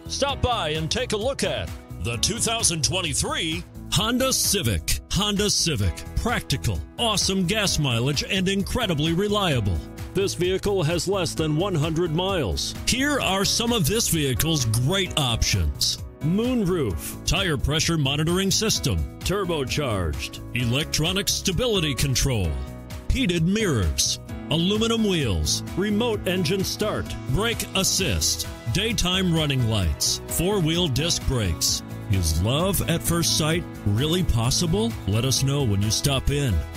Stop by and take a look at the 2023 Honda Civic. Honda Civic. Practical, awesome gas mileage, and incredibly reliable. This vehicle has less than 100 miles. Here are some of this vehicle's great options: moonroof, tire pressure monitoring system, turbocharged, electronic stability control, heated mirrors, aluminum wheels, remote engine start, brake assist, daytime running lights, four-wheel disc brakes. Is love at first sight really possible? Let us know when you stop in.